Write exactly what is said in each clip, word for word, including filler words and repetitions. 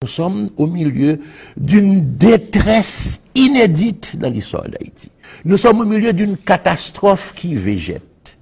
Nous sommes au milieu d'une détresse inédite dans l'histoire d'Haïti. Nous sommes au milieu d'une catastrophe qui végète.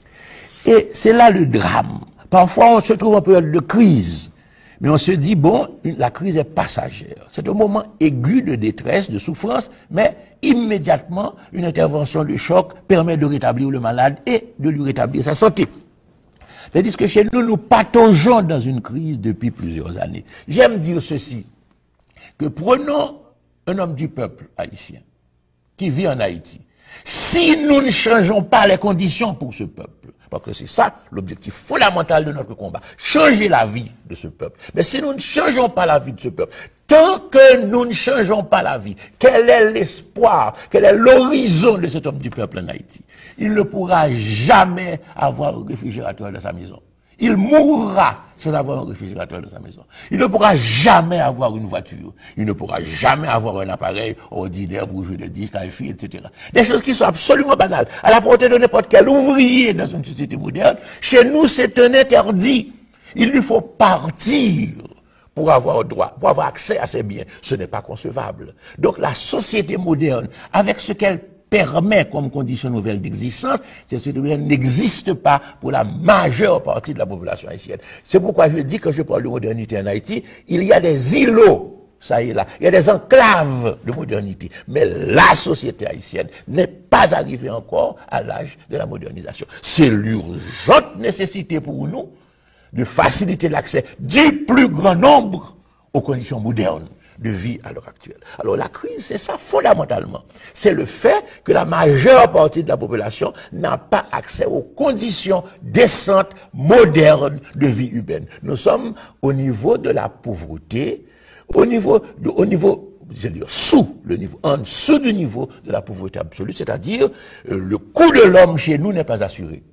Et c'est là le drame. Parfois, on se trouve en période de crise, mais on se dit, bon, la crise est passagère. C'est un moment aigu de détresse, de souffrance, mais immédiatement, une intervention de choc permet de rétablir le malade et de lui rétablir sa santé. C'est-à-dire que chez nous, nous pataugeons dans une crise depuis plusieurs années. J'aime dire ceci, que prenons un homme du peuple haïtien qui vit en Haïti. Si nous ne changeons pas les conditions pour ce peuple, parce que c'est ça l'objectif fondamental de notre combat, changer la vie de ce peuple. Mais si nous ne changeons pas la vie de ce peuple, tant que nous ne changeons pas la vie, quel est l'espoir, quel est l'horizon de cet homme du peuple en Haïti? Il ne pourra jamais avoir un réfrigérateur dans sa maison. Il mourra sans avoir un réfrigérateur dans sa maison. Il ne pourra jamais avoir une voiture. Il ne pourra jamais avoir un appareil ordinaire pour jouer des disques, un film, et cetera. Des choses qui sont absolument banales, à la portée de n'importe quel ouvrier dans une société moderne. Chez nous, c'est un interdit. Il lui faut partir pour avoir droit, pour avoir accès à ces biens. Ce n'est pas concevable. Donc la société moderne, avec ce qu'elle permet comme condition nouvelle d'existence, cette société moderne n'existe pas pour la majeure partie de la population haïtienne. C'est pourquoi je dis, quand je parle de modernité en Haïti, il y a des îlots, ça et là, il y a des enclaves de modernité. Mais la société haïtienne n'est pas arrivée encore à l'âge de la modernisation. C'est l'urgente nécessité pour nous de faciliter l'accès du plus grand nombre aux conditions modernes de vie à l'heure actuelle. Alors la crise, c'est ça fondamentalement. C'est le fait que la majeure partie de la population n'a pas accès aux conditions décentes, modernes de vie humaine. Nous sommes au niveau de la pauvreté, au niveau, de, au niveau, je veux dire, sous le niveau, en dessous du niveau de la pauvreté absolue, c'est-à-dire euh, le coût de l'homme chez nous n'est pas assuré.